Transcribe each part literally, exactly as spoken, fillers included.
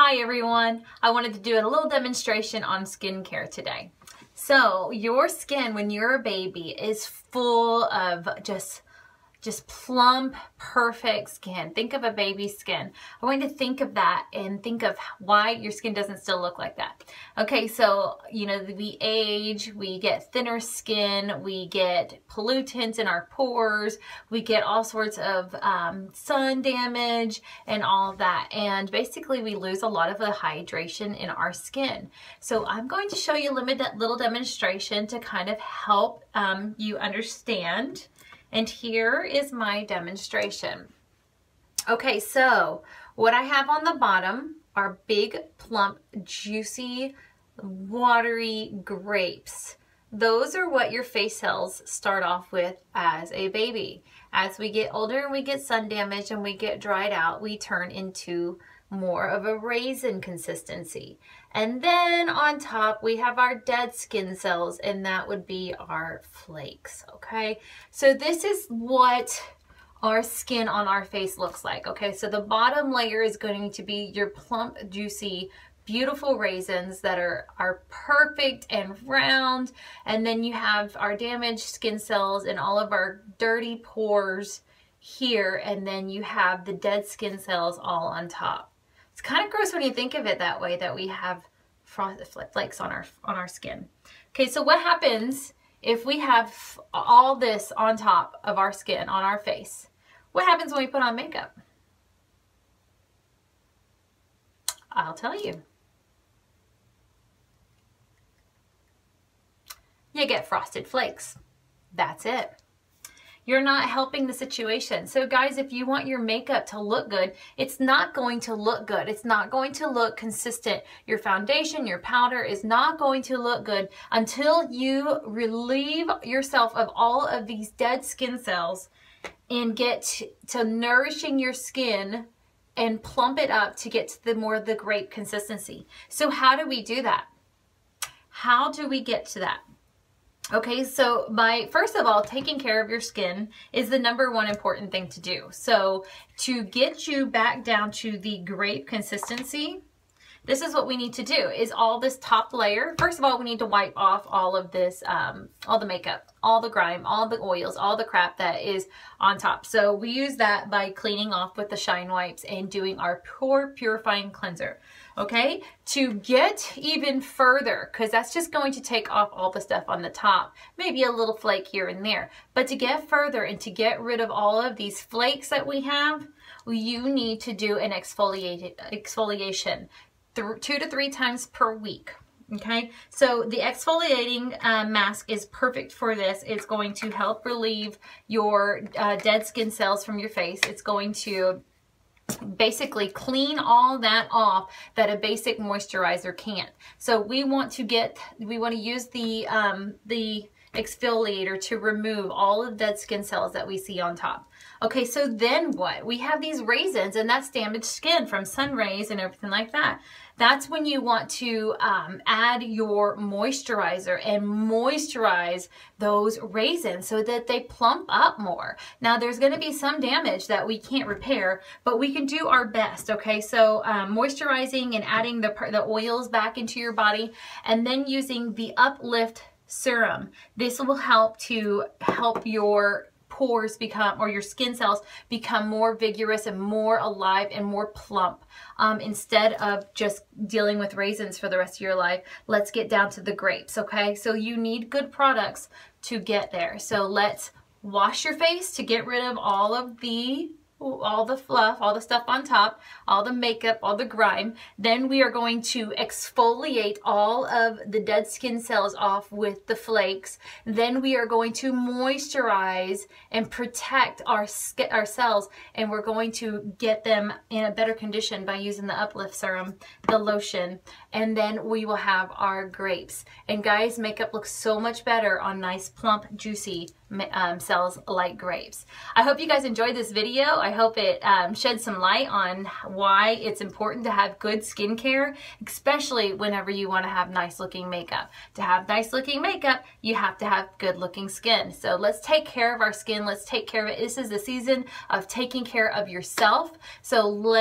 Hi everyone, I wanted to do a little demonstration on skincare today. So your skin when you're a baby is full of just just plump, perfect skin. Think of a baby's skin. I want you to think of that and think of why your skin doesn't still look like that. Okay, so, you know, we age, we get thinner skin, we get pollutants in our pores, we get all sorts of um, sun damage and all of that. And basically we lose a lot of the hydration in our skin. So I'm going to show you a little demonstration to kind of help um, you understand. And here is my demonstration. Okay, so what I have on the bottom are big, plump, juicy, watery grapes. Those are what your face cells start off with as a baby. As we get older and we get sun damage and we get dried out, we turn into more of a raisin consistency. And then on top we have our dead skin cells, and that would be our flakes. Okay, so this is what our skin on our face looks like. Okay, so the bottom layer is going to be your plump, juicy, beautiful raisins that are are perfect and round, and then you have our damaged skin cells and all of our dirty pores here, and then you have the dead skin cells all on top. It's kind of gross when you think of it that way, that we have flakes on our on our skin. Okay, so what happens if we have all this on top of our skin, on our face? What happens when we put on makeup? I'll tell you. You get frosted flakes. That's it. You're not helping the situation. So guys, if you want your makeup to look good, it's not going to look good. It's not going to look consistent. Your foundation, your powder is not going to look good until you relieve yourself of all of these dead skin cells and get to nourishing your skin and plump it up to get to the more of the grape consistency. So how do we do that? How do we get to that? Okay, so by first of all, taking care of your skin is the number one important thing to do. So to get you back down to the grape consistency, this is what we need to do, is all this top layer. First of all, we need to wipe off all of this, um, all the makeup, all the grime, all the oils, all the crap that is on top. So we use that by cleaning off with the Shine Wipes and doing our Pore Purifying Cleanser. Okay, to get even further, because that's just going to take off all the stuff on the top, maybe a little flake here and there. But to get further and to get rid of all of these flakes that we have, you need to do an exfoliate, exfoliation th two to three times per week. Okay, so the exfoliating uh, mask is perfect for this. It's going to help relieve your uh, dead skin cells from your face. It's going to basically clean all that off that a basic moisturizer can't. So we want to get, we want to use the um, the exfoliator to remove all of the dead skin cells that we see on top. Okay, so then what? We have these raisins, and that's damaged skin from sun rays and everything like that. That's when you want to um, add your moisturizer and moisturize those raisins so that they plump up more. Now, there's going to be some damage that we can't repair, but we can do our best, okay? So um, moisturizing and adding the, the oils back into your body, and then using the Uplift Serum. This will help to help your pores become, or your skin cells become more vigorous and more alive and more plump. Um, instead of just dealing with raisins for the rest of your life, let's get down to the grapes, okay? So you need good products to get there. So let's wash your face to get rid of all of the all the fluff, all the stuff on top, all the makeup, all the grime. Then we are going to exfoliate all of the dead skin cells off with the flakes. Then we are going to moisturize and protect our, our cells, and we're going to get them in a better condition by using the Uplift Serum, the lotion, and then we will have our grapes. And guys, makeup looks so much better on nice, plump, juicy um, cells like grapes. I hope you guys enjoyed this video. I hope it um, shed some light on why it's important to have good skincare, especially whenever you want to have nice looking makeup. To have nice looking makeup, you have to have good looking skin. So let's take care of our skin. Let's take care of it. This is the season of taking care of yourself. So let's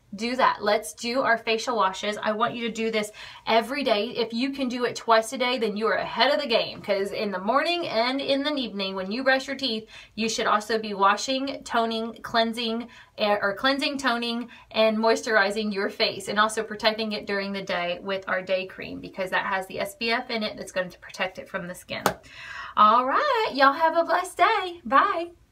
do that. Let's do our facial washes. I want you to do this every day. If you can do it twice a day, then you are ahead of the game, because in the morning and in the evening when you brush your teeth, you should also be washing, toning, cleansing, or cleansing, toning, and moisturizing your face, and also protecting it during the day with our day cream, because that has the S P F in it that's going to protect it from the skin. All right, y'all have a blessed day. Bye.